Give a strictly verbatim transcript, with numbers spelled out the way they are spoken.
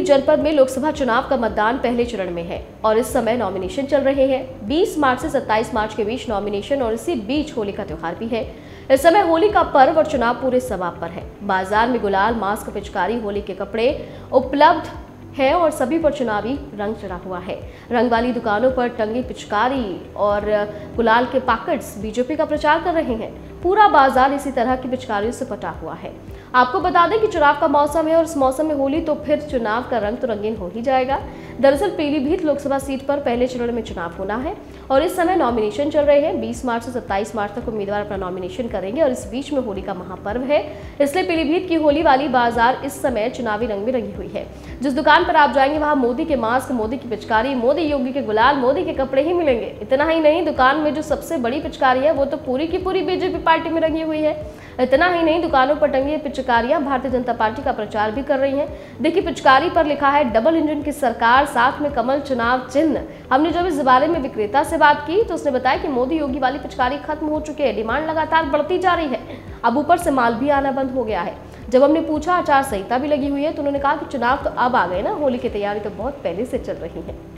जनपद में लोकसभा चुनाव का मतदान पहले चरण में है और इस समय नॉमिनेशन चल रहे हैं। बीस मार्च से सत्ताईस मार्च के बीच नॉमिनेशन और इसी बीच होली का त्योहार भी है। इस समय होली का पर्व और चुनाव पूरे समाप्त पर है। बाजार में गुलाल, मास्क, पिचकारी, होली के कपड़े उपलब्ध है और सभी पर चुनावी रंग चढ़ा हुआ है। रंग वाली दुकानों पर टंगी पिचकारी और गुलाल के पैकेट्स बीजेपी का प्रचार कर रहे हैं। पूरा बाजार इसी तरह की पिचकारियों से पटा हुआ है। आपको बता दें कि चुनाव का मौसम है और इस मौसम में होली तो फिर चुनाव का रंग तो रंगीन हो ही जाएगा। दरअसल पीलीभीत लोकसभा सीट पर पहले चरण में चुनाव होना है और इस समय नॉमिनेशन चल रहे हैं। बीस मार्च से सत्ताईस मार्च तक उम्मीदवार अपना नॉमिनेशन करेंगे और इस बीच में होली का महापर्व है, इसलिए पीलीभीत की होली वाली बाजार इस समय चुनावी रंग में रंगी हुई है। जिस दुकान पर आप जाएंगे वहां मोदी के मास्क, मोदी की पिचकारी, मोदी योगी के गुलाल, मोदी के कपड़े ही मिलेंगे। इतना ही नहीं, दुकान में जो सबसे बड़ी पिचकारी है वो तो पूरी की पूरी बीजेपी पार्टी में रंगी हुई है। इतना ही नहीं, दुकानों पर टंगी पिचकारियां भारतीय जनता पार्टी का प्रचार भी कर रही हैं। देखिए, पिचकारी पर लिखा है डबल इंजन की सरकार, साथ में कमल चुनाव चिन्ह। हमने जब इस बारे में विक्रेता से बात की तो उसने बताया कि मोदी योगी वाली पिचकारी खत्म हो चुकी है, डिमांड लगातार बढ़ती जा रही है। अब ऊपर से माल भी आना बंद हो गया है। जब हमने पूछा आचार संहिता भी लगी हुई है तो उन्होंने कहा कि चुनाव तो अब आ गए ना, होली की तैयारी तो बहुत पहले से चल रही है।